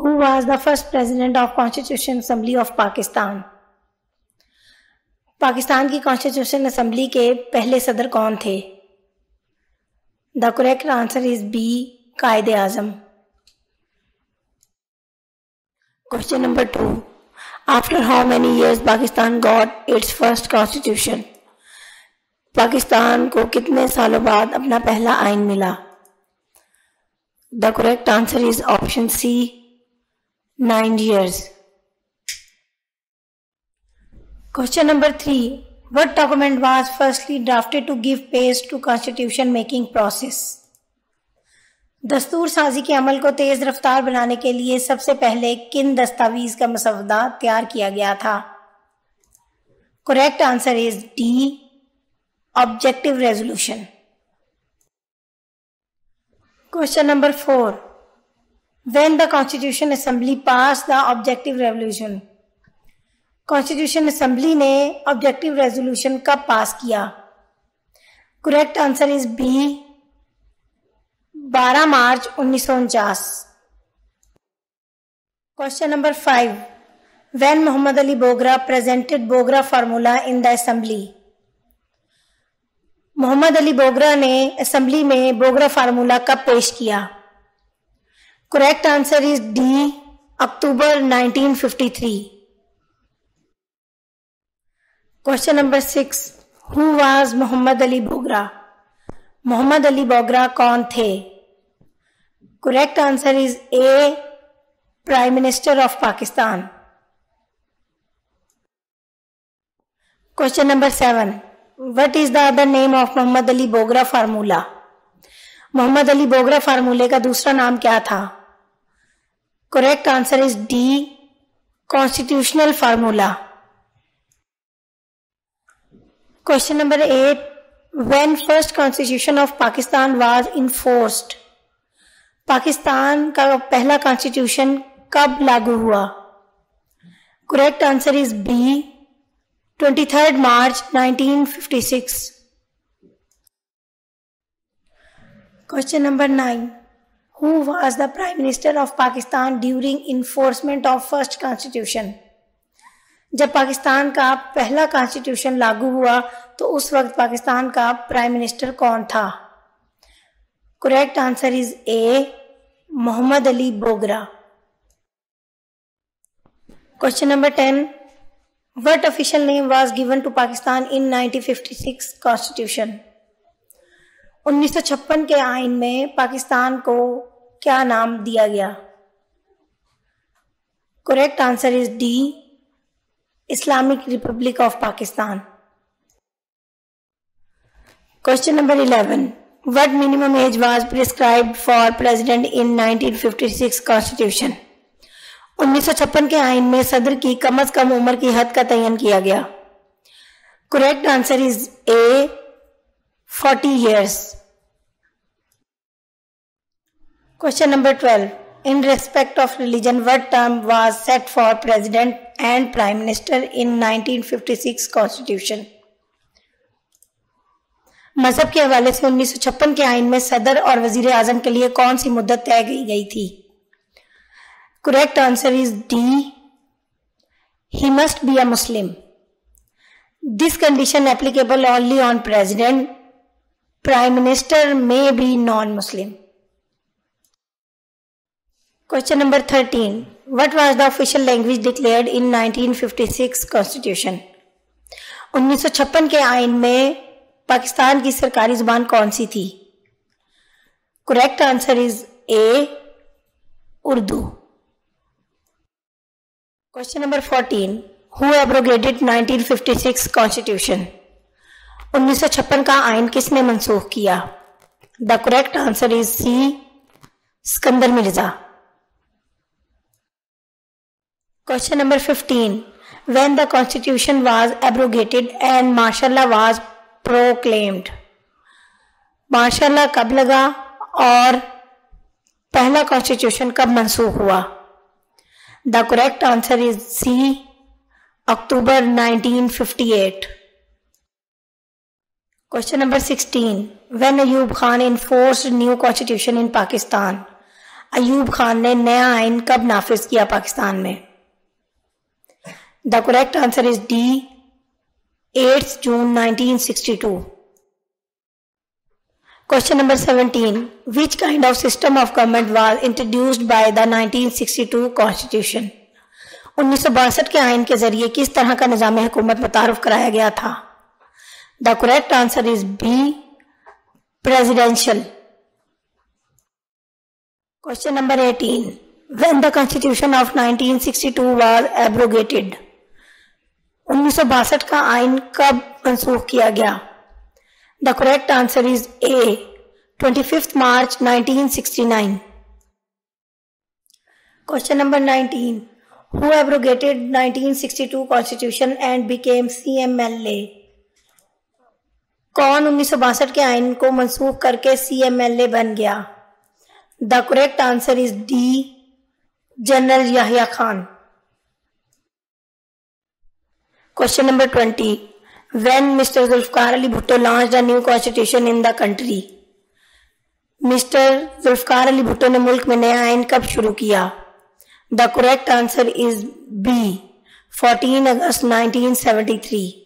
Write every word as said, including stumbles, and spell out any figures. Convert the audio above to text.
Who was the first president of Constitution Assembly of Pakistan? Pakistan की constitution assembly के पहले सदर कौन थे? The correct answer is B, Quaid-e Azam. Question number two, after how many years Pakistan got its first constitution? Pakistan को कितने सालों बाद अपना पहला आइन मिला? The correct answer is option C, nine years. Question number three, what document was firstly drafted to give pace to constitution making process? दस्तूर साजी के अमल को तेज रफ्तार बनाने के लिए सबसे पहले किन दस्तावेज का मसवदा तैयार किया गया था? Correct answer is D, objective resolution. Question number four, when the constitution assembly pass the objective resolution? Constitution assembly ने ऑब्जेक्टिव रेजोल्यूशन कब पास किया? करेक्ट आंसर इज बी, बारह मार्च उन्नीस सौ उनचास। Question number five, when Mohammad Ali Bogra presented Bogra formula in the assembly? Mohammad Ali Bogra ने assembly में Bogra formula कब पेश किया? Correct answer is D, October nineteen fifty three. Question number six, who was Mohammad Ali Bogra? Mohammad Ali Bogra कौन थे? Correct answer is A, prime minister of Pakistan. Question number seven, what is the other name of Mohammad Ali Bogra formula? Mohammad Ali Bogra फार्मूले का दूसरा नाम क्या था? Correct answer is D, constitutional formula. Question number eight, when first constitution of Pakistan was enforced? Pakistan का पहला constitution कब लागू हुआ? Correct answer is B, twenty third March nineteen fifty six. Question number nine, who was the prime minister of Pakistan during enforcement of first constitution? जब पाकिस्तान का पहला constitution लागू हुआ तो उस वक्त पाकिस्तान का प्राइम मिनिस्टर कौन था? Correct answer is A, Mohammad Ali Bogra. Question number ten, what official name was given to Pakistan in nineteen fifty six constitution? उन्नीस सौ छप्पन के आइन में पाकिस्तान को क्या नाम दिया गया? Correct answer is D, Islamic republic of Pakistan. Question number eleven, what minimum age was prescribed for president in nineteen fifty six constitution? उन्नीस सौ छप्पन के आइन में सदर की कम अज कम उम्र की हद का तयन किया गया। Correct answer is A, forty years. Question number twelve, in respect of religion, what term was set for president and prime minister in nineteen fifty six constitution? मजहब के हवाले से उन्नीस सौ छप्पन के आइन में सदर और वजीर आजम के लिए कौन सी मुद्दत तय की गई थी? Correct answer is D, he must be a Muslim. This condition applicable only on president, prime minister may be non Muslim. Question number thirteen, what was the official language declared in nineteen fifty six constitution? उन्नीस सौ छप्पन के आइन में पाकिस्तान की सरकारी जुबान कौन सी थी? Correct answer is A, Urdu. Question number fourteen, who abrogated nineteen fifty six constitution? उन्नीस सौ छप्पन का आइन किसने मनसूख किया? The correct answer is C, Sikandar Mirza. Question number fifteen. When the constitution was abrogated and martial law was proclaimed? Martial law कब लगा और पहला कॉन्स्टिट्यूशन कब मंसूख हुआ? The correct answer is C, October nineteen fifty eight. Question number sixteen. When Ayub Khan enforced new constitution in Pakistan? Ayub Khan ने नया आइन कब नाफिज किया पाकिस्तान में? The correct answer is D, eight June nineteen sixty two. Question number seventeen. Which kind of system of government was introduced by the nineteen sixty two Constitution? उन्नीस सौ बासठ के आइन के जरिए किस तरह का निज़ाम हुकूमत मुतारफ कराया गया था? The correct answer is B, presidential. Question number eighteen. When the Constitution of nineteen sixty two was abrogated? उन्नीस सौ बासठ का आइन कब मंसूख किया गया? The correct answer is A, twenty-fifth March nineteen sixty nine. Question number nineteen. Who abrogated nineteen sixty two Constitution and became C M L A? कौन उन्नीस सौ बासठ के आइन को मंसूख करके C M L A बन गया? The correct answer is D, general Yahya Khan. Question number twenty. When Mister Zulfikar Ali Bhutto launched a new constitution in the country? Mister Zulfikar Ali Bhutto ने मुल्क में नया आइन कब शुरू किया? The correct answer is B, fourteen August nineteen seventy three.